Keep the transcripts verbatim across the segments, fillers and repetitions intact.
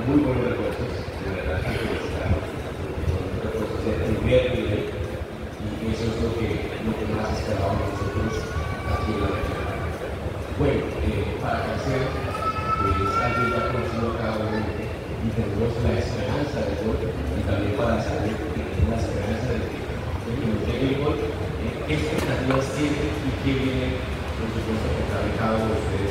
muy buenos refuerzos, de verdad que son refuerzos de primer nivel, y eso es lo que, lo que más esperábamos nosotros aquí en la región. Bueno, eh, para Caicedo, que es alguien ya conocido acá, obviamente, y tenemos la esperanza de gol, y también para saber que tenemos la esperanza de que, de que nos llegue el gol. Eh, ¿Qué expectativas tiene y qué viene, por supuesto, contra cada uno de ustedes?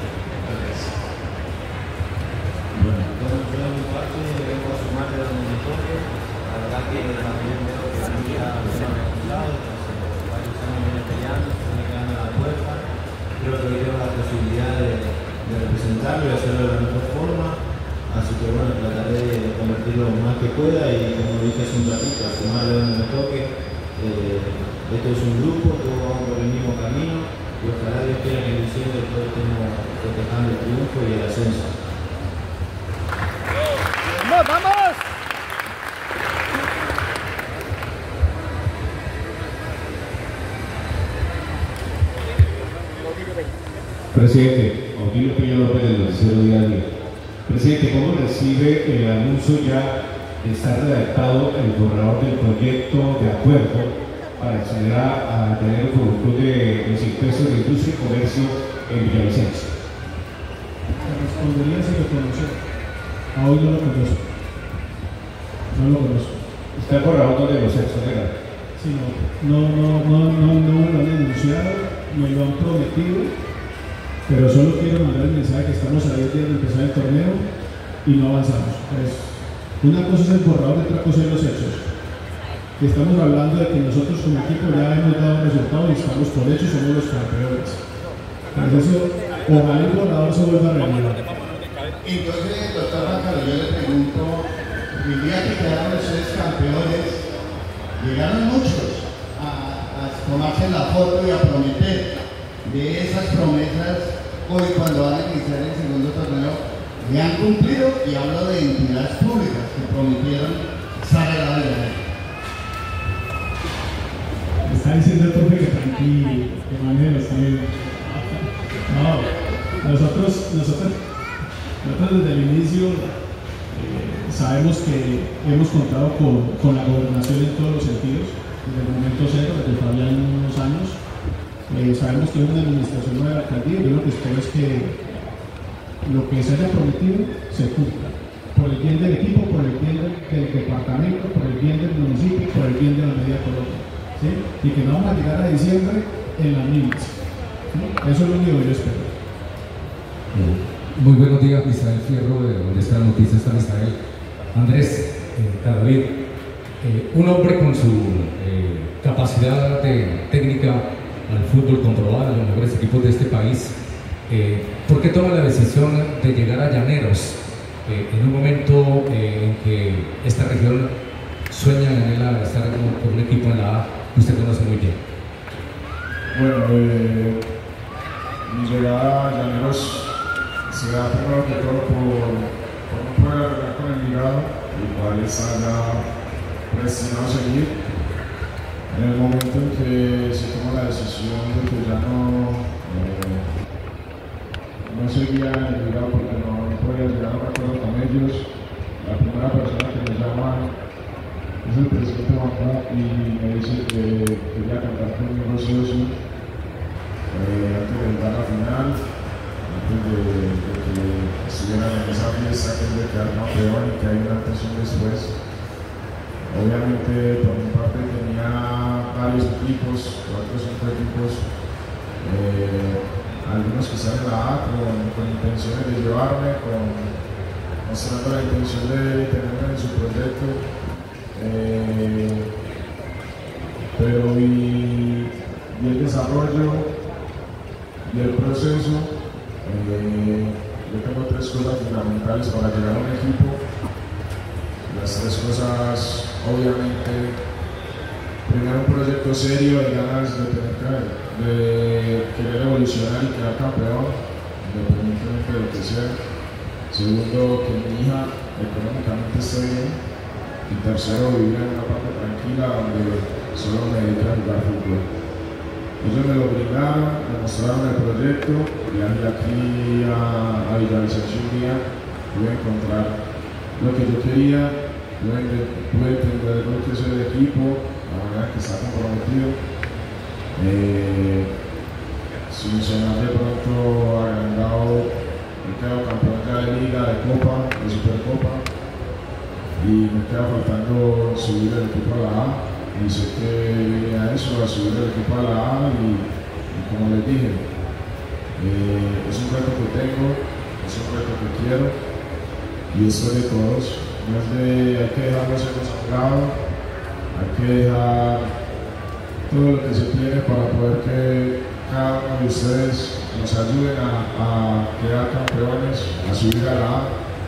Bueno, entonces yo en mi parte vengo a sumar de donde me toque. La verdad que también veo que la liga no ha resultado, entonces varios años viene peleando, se viene quedando en la puerta. Creo que hoy tengo la posibilidad de, de representarlo y hacerlo de la mejor forma. Así que bueno, trataré de convertirlo lo más que pueda y como dije hace un ratito, a sumar de donde me toque. Eh, esto es un grupo, todos vamos por el mismo camino y ojalá Dios quiera que en diciembre todos estemos festejando el triunfo y el ascenso. ¡Vamos, vamos! Presidente, Augusto Peña López del Noticiero Diario. Presidente, ¿cómo recibe el anuncio ya de estar redactado el borrador del proyecto de acuerdo para acceder a, a tener el producto de los impuestos de industria y comercio en Villavicencio? Te respondería si lo conoce. Hoy no lo conozco. No lo conozco. ¿Está el borrador de los exoneros? Sí, no, no, no, no, no, no me lo han anunciado, me lo han prometido, pero solo quiero mandar el mensaje que estamos a diez días de empezar el torneo y no avanzamos. Pues, una cosa es el borrador y otra cosa es los hechos. Estamos hablando de que nosotros como equipo ya hemos dado resultados y estamos por hechos, somos los campeones. Por eso, ojalá el borrador se vuelva a realidad. Entonces, doctor Bacaro, yo le pregunto, el día que quedaron ustedes campeones, llegaron muchos a, a tomarse la foto y a prometer. De esas promesas, hoy cuando van a iniciar el segundo torneo, le han cumplido, y hablo de entidades públicas que prometieron saber la verdad. Está diciendo el profe que tranquilo, que maneje los tiempos. No, nosotros, nosotros, nosotros desde el inicio eh, sabemos que hemos contado con, con la gobernación en todos los sentidos, desde el momento cero, desde Fabián unos años. Eh, sabemos que es una administración nueva de la alcaldía y yo lo que espero es que lo que se haya prometido se cumpla. Por el bien del equipo, por el bien del, del departamento, por el bien del municipio, por el bien de la media Colombia. ¿Sí? Y que no vamos a llegar a diciembre en las mismas. ¿Sí? Eso es lo único que yo espero. Muy buenos días, Misael Fierro, de donde está la noticia, está Misael. Andrés, eh, David, eh, un hombre con su eh, capacidad de técnica al fútbol, comprobada en los mejores equipos de este país, eh, ¿por qué toma la decisión de llegar a Llaneros eh, en un momento eh, en que esta región sueña en él a estar con un equipo en la A que usted conoce muy bien? Bueno, eh, mi llegada a Llaneros se da primero que todo por, por no poder arreglar con el Envigado, el cual está ya destinado a seguir. En el momento en que se toma la decisión de que ya no, eh, no seguía en el Envigado porque no, no podía llegar a un acuerdo con ellos, la primera persona que me llama es el presidente Bacá y me dice que quería cantar conmigo sí o sí, eh, antes de entrar a la final, antes de, de que estuvieran en esa fiesta, antes de quedar campeón y que hay una antes y un después. Obviamente, por mi parte, tenía varios equipos, cuatro o cinco equipos, eh, algunos que están en la A con, con intenciones de llevarme, con, mostrando la intención de tenerme en su proyecto. Eh, pero y, y el desarrollo y el proceso, eh, yo tengo tres cosas fundamentales para llegar a un equipo. Las tres cosas, obviamente, primero un proyecto serio y ganas de, tener, de querer evolucionar y quedar campeón, independientemente de lo que sea. Segundo, que mi hija económicamente esté bien. Y tercero, vivir en una parte tranquila donde solo me dedique a jugar fútbol. Ellos me lo brindaron, me mostraron el proyecto, viajé aquí a, a Villavicencio un día, pude encontrar lo que yo quería, pude entender lo que es el equipo, la manera que está comprometido. Eh, sin sonar de pronto agrandado, he quedado campeón ya de liga, de copa, de supercopa, y me queda faltando subir el equipo a la A, y sé que viene a eso, a subir el equipo a la A, y, y como les dije, eh, es un reto que tengo, es un reto que quiero, y esto es de todos. No es de, hay que dejarlo ser consagrado, hay que dejar todo lo que se tiene para poder que cada uno de ustedes nos ayuden a, a quedar campeones, a subir a la A.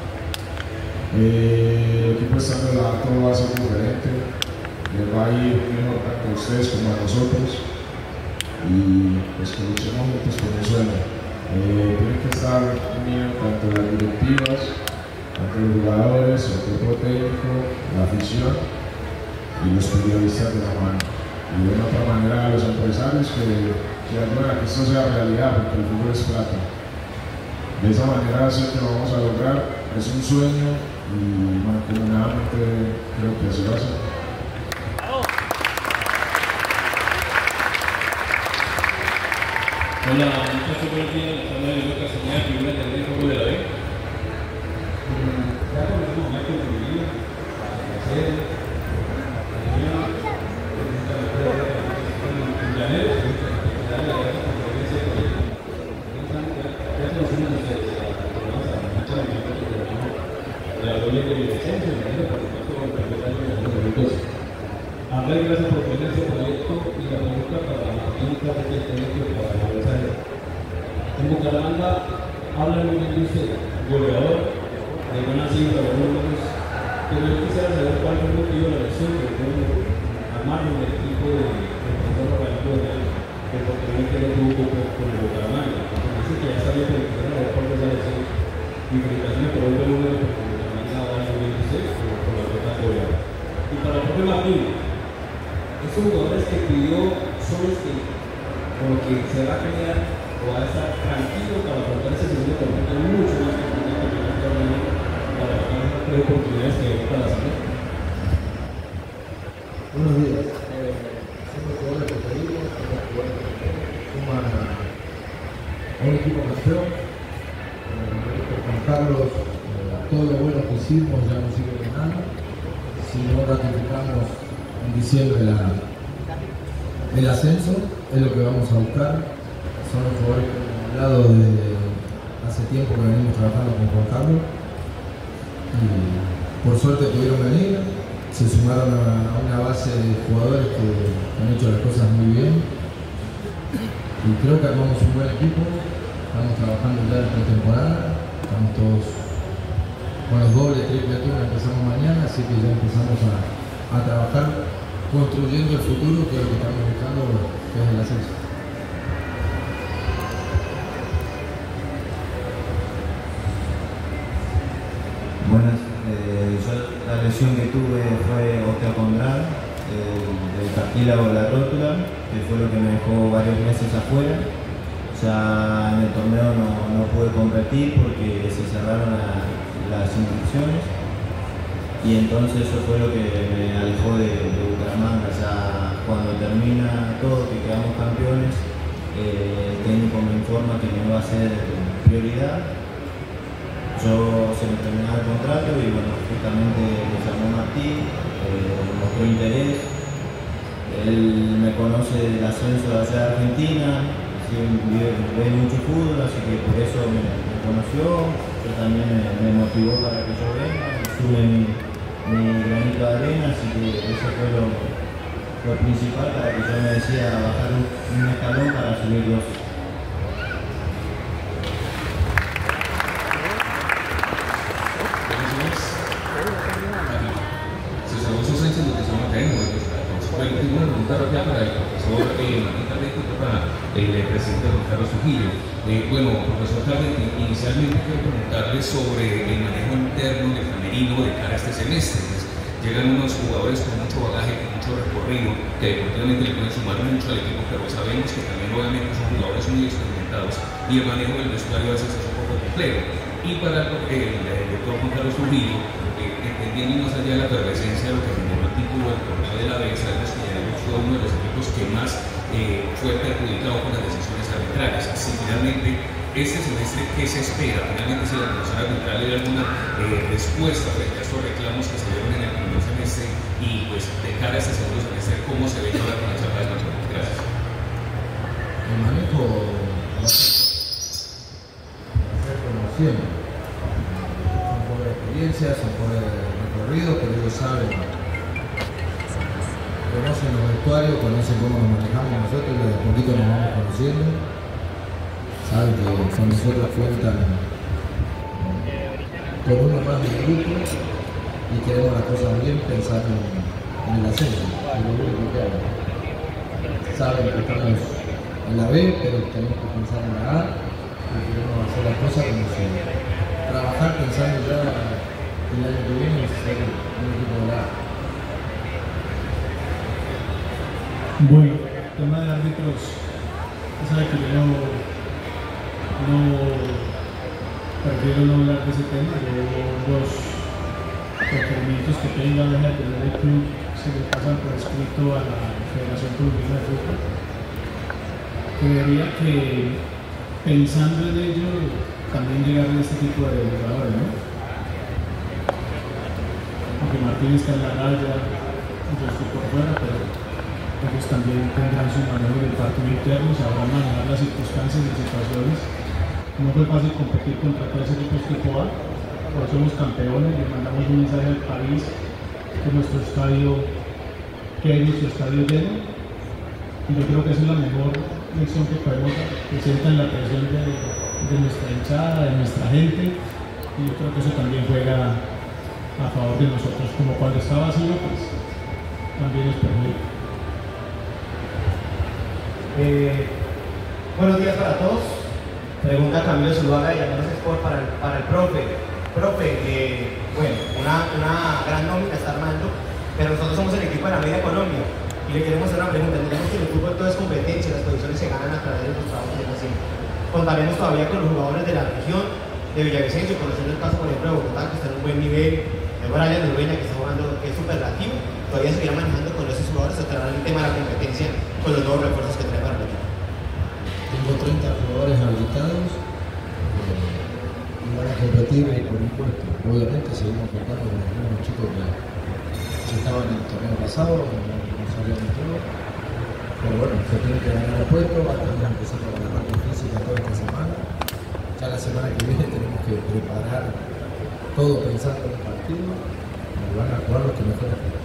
Eh, el equipo estando en la A todo va a ser diferente, les va a ir mejor tanto a ustedes como a nosotros, y pues que luchemos juntos por un sueño. Eh, tienen que estar unidos tanto las directivas, tanto los jugadores, el cuerpo técnico, la afición y los periodistas de la mano. Y de una otra manera a los empresarios que, que ayuden a que esto sea realidad, porque el fútbol es plata. De esa manera sé que lo vamos a lograr, es un sueño y mancomunadamente creo que así va a ser. Hola, muchachos, buenos días. Les habla de Lucas Señal, primera tendré el juego de la B. Ya conocemos a Michael Trujillo, a hacer Hablar gracias por tener este proyecto y la pregunta para la clínica de técnico para la empresa. En Bucaramanga hablan muy bien de usted, goleador, de buenas cifras, de números, pero yo quisiera saber cuál fue el motivo de la lesión que fue armarlo del equipo de profesor Rafael Correa, que oportunamente no tuvo poco con el Bucaramanga. Dice que ya sabía que le quisieron ver cuál fue esa lesión. Mi felicitaciones por el buen número porque Bucaramanga habla muy bien de usted por la ruta goleador. Y para el propio Martín, estos jugadores que pidió son los que, porque se va a crear o va a estar tranquilo para afrontar ese segundo torneo mucho más complicado que el primer torneo para ganar las tres oportunidades que hay para la salud. Buenos días. Eh, somos jugadores preferidos, somos jugadores que suman a, a un equipo campeón. Eh, por Juan Carlos, eh, todo lo bueno que hicimos ya no sigue ganando. Si no ratificamos en diciembre la, el ascenso, es lo que vamos a buscar. Son los jugadores que hemos hablado de hace tiempo que venimos trabajando con Juan Carlos y por suerte pudieron venir, se sumaron a, a una base de jugadores que han hecho las cosas muy bien y creo que armamos un buen equipo. Estamos trabajando ya en pretemporada, estamos todos con los dobles, triple turnos, empezamos mañana, así que ya empezamos a a trabajar construyendo el futuro, que es lo que estamos buscando, que es el ascenso. Buenas, eh, yo la lesión que tuve fue osteocondral, eh, del cartílago de la rótula, que fue lo que me dejó varios meses afuera. Ya en el torneo no, no pude competir porque se cerraron la, las inscripciones. Y entonces eso fue lo que me alejó de, de Bucaramanga. Ya cuando termina todo, que quedamos campeones, eh, el técnico me informa que me va a ser prioridad. Yo se me terminaba el contrato y bueno, justamente me llamó Martín, eh, mostró interés. Él me conoce del ascenso de allá de Argentina, sí, ve, ve mucho fútbol, así que por eso me, me conoció. Yo también me, me motivó para que yo venga, sume mi mi granito de arena, así que eso fue lo, lo principal para que yo me decida bajar un, un escalón para subir dos. Soy Sánchez, lo que somos técnicos. Bueno, tengo una pregunta rápida para el profesor Martín Carrete y para el presidente Juan Carlos Trujillo. Eh, bueno, profesor Carrete, inicialmente quiero preguntarle sobre el manejo interno del camerino de cara a este semestre. Pues, llegan unos jugadores con mucho bagaje, con mucho recorrido, que deportivamente le pueden sumar mucho al equipo, pero sabemos que también obviamente son jugadores muy experimentados y el manejo del vestuario a veces es un poco complejo. Y para el, el, el doctor Juan Carlos Trujillo, entendiendo más allá de la efervescencia de lo que generó el título del torneo de la B, sabemos que Llaneros fue uno de los equipos que más eh, fue perjudicado con las decisiones arbitrales. Así finalmente, este semestre, ¿qué se espera? Finalmente, si la comisión arbitral le da alguna eh, respuesta frente a estos reclamos que se dieron en el primer semestre y pues de cara a este segundo semestre, ¿cómo se ve ahora con esa paz? Gracias. El manejo va a ser como siempre. Son por experiencia, son por recorrido, pero ellos saben, conocen los vestuarios, conocen cómo nos manejamos nosotros, desde a poquito nos vamos conociendo. Saben que con nosotros cuentan con uno más del grupo y queremos las cosas bien pensando en el ascenso, es lo único que hago. Saben que estamos en la B, pero tenemos que pensar en la A y queremos hacer las cosas como se trabajar pensando ya el año que viene en ser un equipo de la A. Bueno, el tema de árbitros, usted sabe que yo no, no prefiero no hablar de ese tema. Yo los requerimientos que tenga desde el primer club se le pasan por escrito a la Federación Colombiana de Fútbol. Creería que pensando en ello también llegar a este tipo de jugadores, ¿no? Aunque Martín está en la raya, yo estoy por fuera, pero ellos también tendrán su manejo del partido interno, sabrán manejar las circunstancias y situaciones. No fue fácil competir contra todos los equipos tipo A, por eso somos campeones, le mandamos un mensaje al país que nuestro estadio, que es nuestro estadio lleno, y yo creo que esa es la mejor lección que podemos dar, que sientan la presión de, de nuestra hinchada, de nuestra gente, y yo creo que eso también juega a favor de nosotros, como cuando está vacío, pues también es perjudica. Eh, buenos días para todos. Pregunta Camilo Zuluaga de Llaneros Sport para el, para el profe. Profe, eh, bueno, una, una gran nómina está armando, pero nosotros somos el equipo de la media Colombia y le queremos hacer una pregunta. Entendemos que en el fútbol todo es competencia, las posiciones se ganan a través de los trabajos que hacen. Contaremos todavía con los jugadores de la región de Villavicencio, conociendo el caso, por ejemplo, de Bogotá, que está en un buen nivel, de Brian de Urueña, que está jugando, que es superlativo. Todavía seguirá manejando con esos jugadores hasta el tema de la competencia con los nuevos refuerzos que trae para el equipo. Tengo treinta jugadores habilitados eh, y van a competir por un puesto. Obviamente seguimos contando con los mismos chicos que, que estaban en el torneo pasado, no, no sabíamos todo. Pero bueno, se tiene que ganar el puesto, va a tener que empezar a la parte física toda esta semana. Ya la semana que viene tenemos que preparar todo pensando en el partido y van a jugar los que mejor están.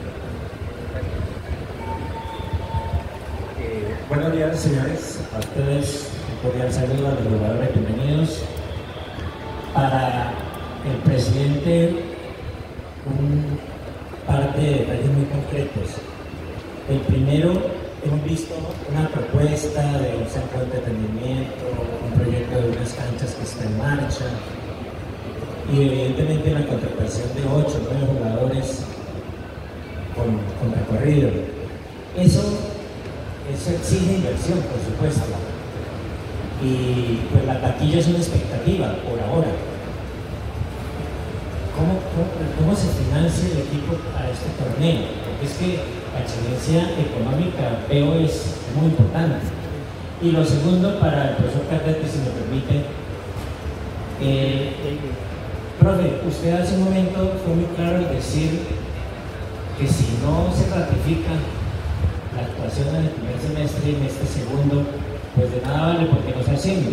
Buenos días, señores. A ustedes, cordial saludo a los jugadores, bienvenidos. Para el presidente, un par de detalles muy concretos. El primero, hemos visto una propuesta de un centro de entretenimiento, un proyecto de unas canchas que está en marcha y evidentemente una contratación de ocho o nueve jugadores con, con recorrido. Eso Eso exige inversión, por supuesto, y pues la taquilla es una expectativa por ahora. ¿Cómo, cómo, cómo se financia el equipo a este torneo? Porque es que la excelencia económica veo es muy importante. Y lo segundo, para el profesor Carrete, si me permite, eh, profe, usted hace un momento fue muy claro al decir que si no se ratifica la actuación en el primer semestre y en este segundo, pues de nada vale porque no se asciende.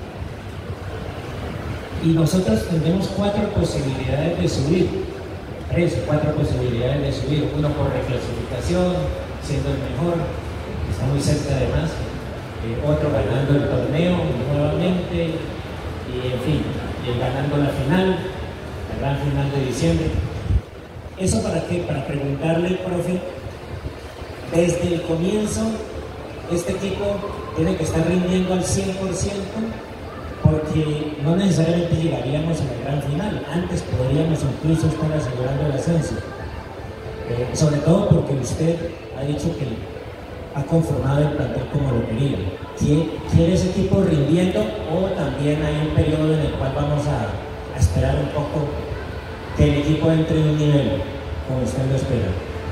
Y nosotros tendremos cuatro posibilidades de subir, tres o cuatro posibilidades de subir, uno por reclasificación, siendo el mejor, está muy cerca además, eh, otro ganando el torneo nuevamente, y en fin, y ganando la final, la gran final de diciembre. ¿Eso para qué? Para preguntarle, profe, desde el comienzo, este equipo tiene que estar rindiendo al cien por ciento porque no necesariamente llegaríamos a la gran final. Antes podríamos incluso estar asegurando el ascenso. Eh, sobre todo porque usted ha dicho que ha conformado el plantel como lo quería. ¿Quiere ese equipo rindiendo o también hay un periodo en el cual vamos a, a esperar un poco que el equipo entre en un nivel como usted lo espera?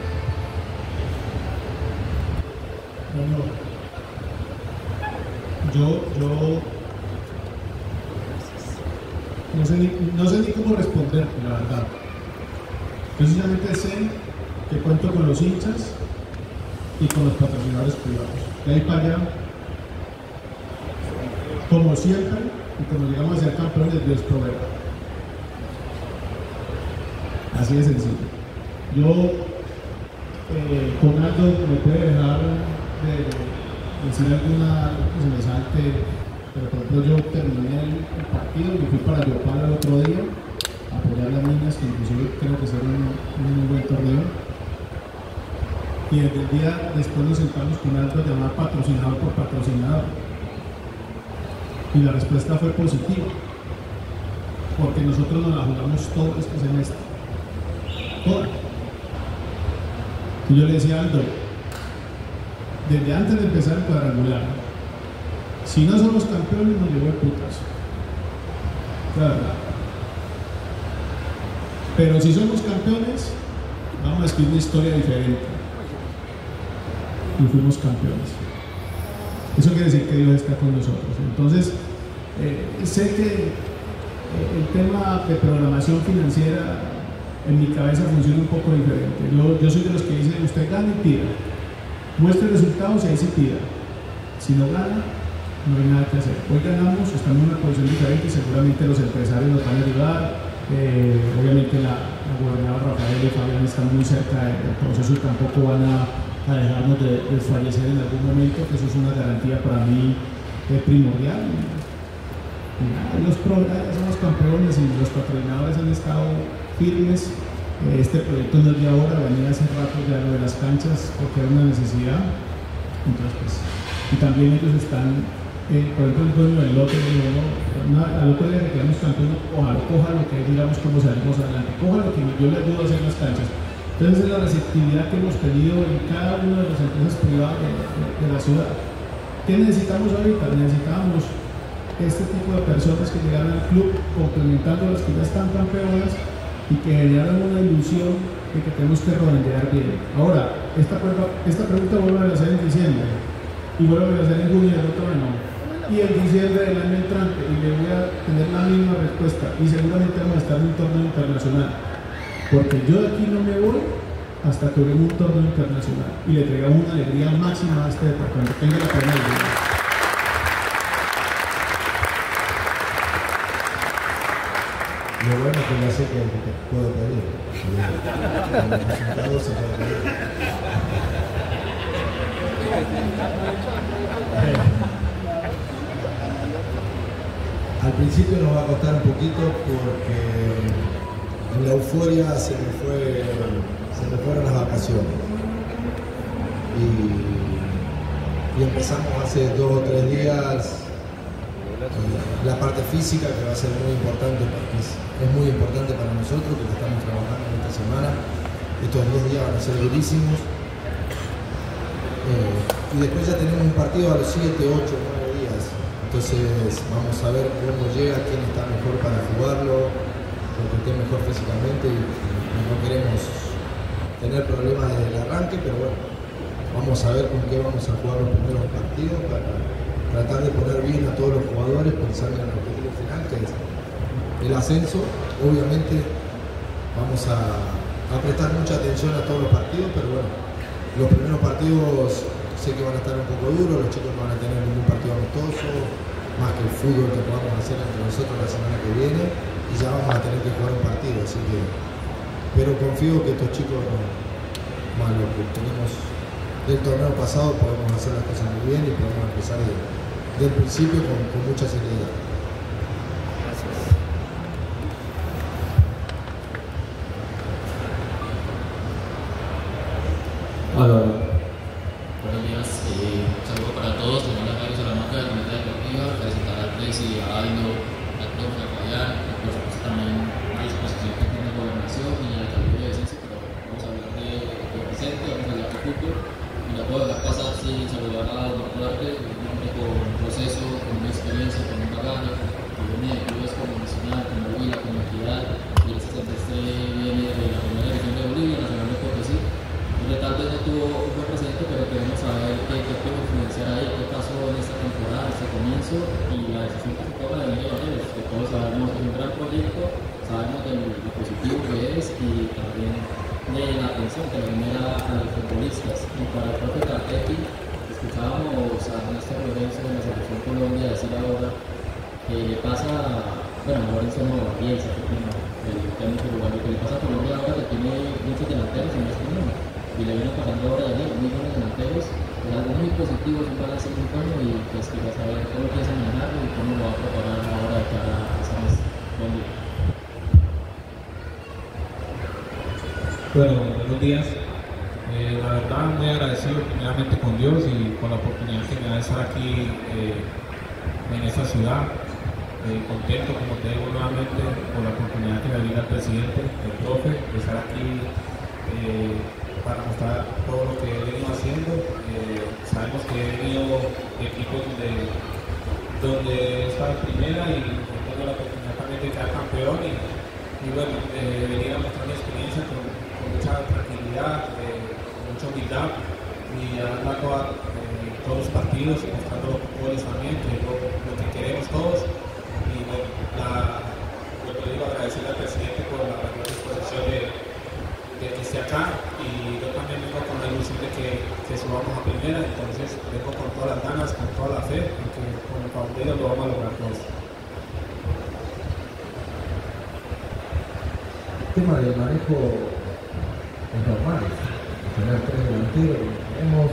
Bueno, yo, yo no sé, ni, no sé ni cómo responder, la verdad. Yo simplemente sé que cuento con los hinchas y con los patrocinadores privados. De ahí para allá, como siempre, y cuando llegamos a ser campeones, Dios proveerá. Así de sencillo. Yo, eh, con Aldo, me puede dejar de, de decir alguna que se me salte, pero por ejemplo yo terminé el, el partido y fui para Yopal el otro día a apoyar a las niñas, que inclusive creo que será un, un muy buen torneo. Y desde el día después nos sentamos con Aldo a llamar patrocinador por patrocinador. Y la respuesta fue positiva, porque nosotros nos la jugamos todo este semestre. Toda. Y yo le decía a Aldo, desde antes de empezar el cuadrangular, si no somos campeones nos llevó el putazo. La verdad. Pero si somos campeones, vamos a escribir una historia diferente. Y fuimos campeones. Eso quiere decir que Dios está con nosotros. Entonces, eh, sé que eh, el tema de programación financiera en mi cabeza funciona un poco diferente. Yo, yo soy de los que dicen, usted gana y pida. Muestre resultados y ahí sí pida. Si no gana, no hay nada que hacer. Hoy ganamos, estamos en una posición diferente y seguramente los empresarios nos van a ayudar. Eh, obviamente la, la gobernadora Rafael y Fabián están muy cerca del proceso y tampoco van a, a dejarnos de, de fallecer en algún momento, que eso es una garantía para mí eh, primordial. Y nada, los pro, somos campeones y los patrocinadores han estado firmes. Eh, este proyecto no es de ahora, venía hace rato ya lo de las canchas porque era una necesidad. Entonces, pues, y también ellos están, eh, por ejemplo, el dueño del lote, no, al otro día que quedamos campeones, ojalá coja lo que digamos como salimos adelante, coja lo que yo le ayudo a hacer las canchas. Entonces, es la receptividad que hemos tenido en cada una de las empresas privadas de, de, de la ciudad. ¿Qué necesitamos ahorita? Necesitamos este tipo de personas que llegaran al club complementando a las que ya están campeonas y que generaran una ilusión de que tenemos que redondear bien. Ahora, esta, esta pregunta vuelvo a hacer en diciembre y vuelvo a hacer en junio del otro año y en diciembre del año entrante y le voy a tener la misma respuesta y seguramente vamos a estar en un torneo internacional porque yo de aquí no me voy hasta que veamos un torneo internacional y le traigamos una alegría máxima a este departamento. Tenga la pena de vida. Lo bueno es que ya sé que, que puedo pedir. Con los resultados se puede pedir. Al principio nos va a costar un poquito porque en la euforia se me, fue, se me fueron las vacaciones. Y, y empezamos hace dos o tres días la parte física, que va a ser muy importante porque es, es muy importante para nosotros, que lo estamos trabajando en esta semana. Estos diez días van a ser durísimos. Eh, y después ya tenemos un partido a los siete, ocho, nueve días. Entonces vamos a ver cómo llega, quién está mejor para jugarlo, porque esté mejor físicamente y, y no queremos tener problemas desde el arranque, pero bueno, vamos a ver con qué vamos a jugar los primeros partidos para tratar de poner bien a todos los jugadores, pensando en el objetivo final, que es el ascenso. Obviamente vamos a, a prestar mucha atención a todos los partidos, pero bueno, los primeros partidos sé que van a estar un poco duros, los chicos no van a tener ningún partido amistoso, más que el fútbol que podamos hacer entre nosotros la semana que viene, y ya vamos a tener que jugar un partido, así que, pero confío que estos chicos, más lo que tenemos del torneo pasado, podemos hacer las cosas muy bien y podemos empezar de, del principio con, con mucha seriedad. Hola. Buenos días, eh, un saludo para todos. Le mando a Carlos Salamanca de la Comunidad Deportiva, felicitar al Presi, a Aldo, a todos, a Fabián, y por supuesto también a disposición que tiene la gobernación y el cambio de decencia, pero vamos a hablar de, de presente, vamos a hablar de fútbol. Y no puedo dejar pasar sin saludar a Don Duarte, un hombre con un proceso, con una experiencia, con un bagaje, que viene de clubes como Nacional, como Huila, como Equidad, y este semestre lo positivo que es y también de la atención que le genera a los futbolistas. Y para el profe Cartetti, escuchábamos a Néstor Lorenzo de la Selección Colombia decir ahora que le pasa, bueno, Lorenzo no, Bielsa, que tiene el técnico uruguayo, que le pasa a Colombia ahora que tiene muchos delanteros en este mundo y le viene pasando ahora de muy buenos delanteros. Es algo muy positivo, es un balance muy bueno y pues quería saber cómo piensa manejarlo y cómo lo va a preparar ahora de cara a esa mesa. Buen día. Bueno, buenos días. Eh, la verdad, muy agradecido primeramente con Dios y con la oportunidad que me da de estar aquí eh, en esta ciudad. Eh, contento, como te digo nuevamente, por la oportunidad que me brinda el presidente, el profe, de estar aquí eh, para mostrar todo lo que he venido haciendo. Eh, sabemos que he venido de equipos donde, donde he estado en primera y tengo la oportunidad también de quedar campeón y, y bueno, eh, venir a mostrar mi experiencia con, con mucha tranquilidad, eh, con mucha humildad y hablando a eh, todos los partidos, mostrando los goles también, que es lo, lo que queremos todos. Y bueno, la, lo que digo, agradecerle al presidente por la gran disposición de, de que esté acá y yo también vengo con la ilusión de que, que subamos a primera, entonces vengo con todas las ganas, con toda la fe y que con el favor de Dios lo vamos a lograr todos. El tema del manejo es normal, tener tres delanteros, tenemos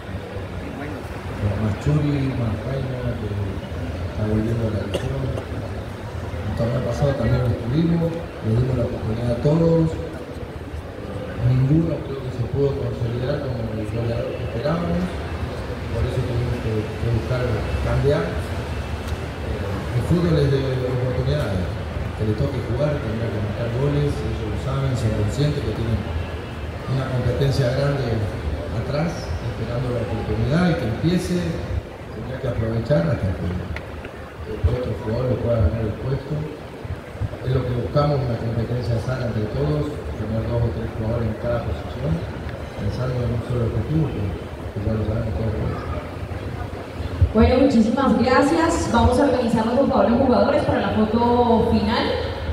Machuri, más Reina, que está volviendo a la lesión. El torneo pasado también lo estuvimos, le dimos la oportunidad a todos. Ninguno creo que se pudo consolidar como el goleador que esperábamos, por eso tuvimos que, que buscar cambiar. El fútbol es de oportunidades, que le toque jugar, tendrá que marcar goles, ellos lo saben, son conscientes que tienen una competencia grande atrás, esperando la oportunidad y que empiece, tendrá que aprovechar hasta que el otro jugador le pueda ganar el puesto. Es lo que buscamos, una competencia sana entre todos, tener dos o tres jugadores en cada posición, pensando en un solo objetivo, que, que ya lo sabemos todos los días. Bueno, muchísimas gracias. Vamos a organizarnos, por favor, los jugadores para la foto final.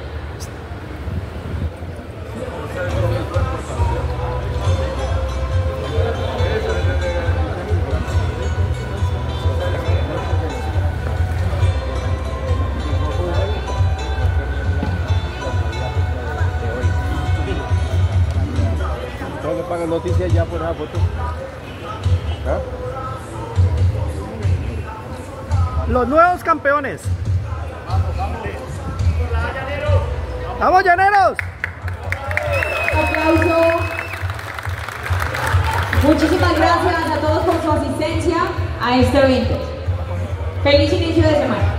Tengo que pagar noticias ya por la foto. ¿Ah? Los nuevos campeones. ¡Vamos, llaneros! Aplauso. Muchísimas gracias a todos por su asistencia a este evento. Feliz inicio de semana.